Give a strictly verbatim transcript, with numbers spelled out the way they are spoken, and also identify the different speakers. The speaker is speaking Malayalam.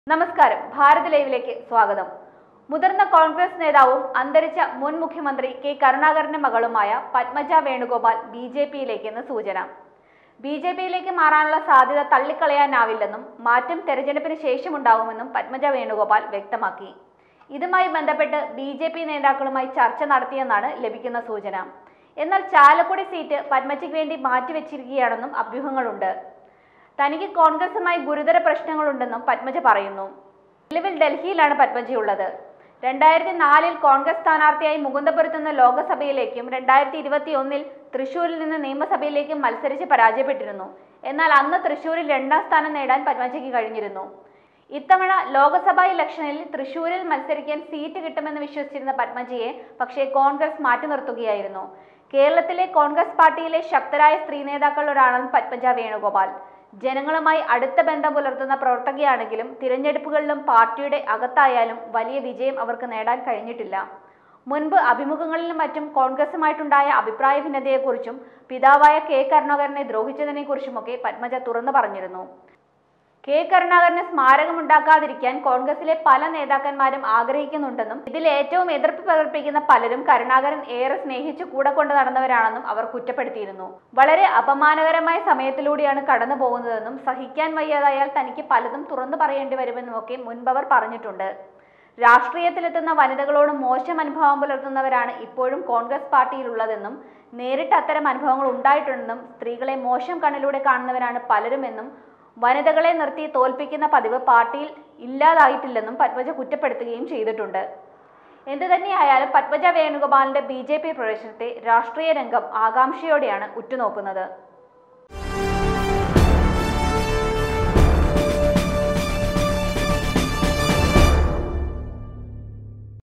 Speaker 1: നമസ്കാരം, ഭാരത് ലൈവിലേക്ക് സ്വാഗതം. മുതിർന്ന കോൺഗ്രസ് നേതാവും അന്തരിച്ച മുൻ മുഖ്യമന്ത്രി കെ കരുണാകരന്റെ മകളുമായ പത്മജ വേണുഗോപാൽ ബി ജെ പിയിലേക്കെന്ന് സൂചന. ബി ജെ പിയിലേക്ക് മാറാനുള്ള സാധ്യത തള്ളിക്കളയാനാവില്ലെന്നും മാറ്റം തെരഞ്ഞെടുപ്പിന് ശേഷമുണ്ടാകുമെന്നും പത്മജ വേണുഗോപാൽ വ്യക്തമാക്കി. ഇതുമായി ബന്ധപ്പെട്ട് ബി ജെ പി നേതാക്കളുമായി ചർച്ച നടത്തിയെന്നാണ് ലഭിക്കുന്ന സൂചന. എന്നാൽ ചാലക്കുടി സീറ്റ് പത്മജയ്ക്ക് വേണ്ടി മാറ്റിവെച്ചിരിക്കുകയാണെന്നും അഭ്യൂഹങ്ങളുണ്ട്. തനിക്ക് കോൺഗ്രസുമായി ഗുരുതര പ്രശ്നങ്ങളുണ്ടെന്നും പത്മജ പറയുന്നു. നിലവിൽ ഡൽഹിയിലാണ് പത്മജയുള്ളത്. രണ്ടായിരത്തി നാലിൽ കോൺഗ്രസ് സ്ഥാനാർത്ഥിയായി മുകുന്ദപുരത്ത് നിന്ന് ലോക്സഭയിലേക്കും രണ്ടായിരത്തി ഇരുപത്തി ഒന്നിൽ തൃശൂരിൽ നിന്ന് നിയമസഭയിലേക്കും മത്സരിച്ച് പരാജയപ്പെട്ടിരുന്നു. എന്നാൽ അന്ന് തൃശൂരിൽ രണ്ടാം സ്ഥാനം നേടാൻ പത്മജയ്ക്ക് കഴിഞ്ഞിരുന്നു. ഇത്തവണ ലോക്സഭാ ഇലക്ഷനിൽ തൃശൂരിൽ മത്സരിക്കാൻ സീറ്റ് കിട്ടുമെന്ന് വിശ്വസിച്ചിരുന്ന പത്മജയെ പക്ഷേ കോൺഗ്രസ് മാറ്റി നിർത്തുകയായിരുന്നു. കേരളത്തിലെ കോൺഗ്രസ് പാർട്ടിയിലെ ശക്തരായ സ്ത്രീ നേതാക്കളിലൊരാളാണ് പത്മജ വേണുഗോപാൽ. ജനങ്ങളുമായി അടുത്ത ബന്ധം പുലർത്തുന്ന പ്രവർത്തകയാണെങ്കിലും തിരഞ്ഞെടുപ്പുകളിലും പാർട്ടിയുടെ അകത്തായാലും വലിയ വിജയം അവർക്ക് നേടാൻ കഴിഞ്ഞിട്ടില്ല. മുൻപ് അഭിമുഖങ്ങളിലും മറ്റും കോൺഗ്രസുമായിട്ടുണ്ടായ അഭിപ്രായ ഭിന്നതയെക്കുറിച്ചും പിതാവായ കെ കരുണാകരനെ ദ്രോഹിച്ചതിനെക്കുറിച്ചുമൊക്കെ പത്മജ തുറന്നു പറഞ്ഞിരുന്നു. കെ കരുണാകരന് സ്മാരകമുണ്ടാക്കാതിരിക്കാൻ കോൺഗ്രസിലെ പല നേതാക്കന്മാരും ആഗ്രഹിക്കുന്നുണ്ടെന്നും ഇതിൽ ഏറ്റവും എതിർപ്പ് പ്രകടിപ്പിക്കുന്ന പലരും കരുണാകരൻ ഏറെ സ്നേഹിച്ചു കൂടെ കൊണ്ട് നടന്നവരാണെന്നും അവർ കുറ്റപ്പെടുത്തിയിരുന്നു. വളരെ അപമാനകരമായ സമയത്തിലൂടെയാണ് കടന്നു പോകുന്നതെന്നും സഹിക്കാൻ വയ്യാതായാൽ തനിക്ക് പലതും തുറന്നു പറയേണ്ടി വരുമെന്നുമൊക്കെ മുൻപവർ പറഞ്ഞിട്ടുണ്ട്. രാഷ്ട്രീയത്തിലെത്തുന്ന വനിതകളോട് മോശം അനുഭവം പുലർത്തുന്നവരാണ് ഇപ്പോഴും കോൺഗ്രസ് പാർട്ടിയിലുള്ളതെന്നും നേരിട്ട് അത്തരം അനുഭവങ്ങൾ ഉണ്ടായിട്ടുണ്ടെന്നും സ്ത്രീകളെ മോശം കണ്ണിലൂടെ കാണുന്നവരാണ് പലരുമെന്നും വനിതകളെ നിർത്തി തോൽപ്പിക്കുന്ന പതിവ് പാർട്ടിയിൽ ഇല്ലാതായിട്ടില്ലെന്നും പത്മജ കുറ്റപ്പെടുത്തുകയും ചെയ്തിട്ടുണ്ട്. എന്തുതന്നെയായാലും പത്മജ വേണുഗോപാലിന്റെ ബി ജെ പി പ്രവേശനത്തെ രാഷ്ട്രീയ രംഗം ആകാംക്ഷയോടെയാണ് ഉറ്റുനോക്കുന്നത്.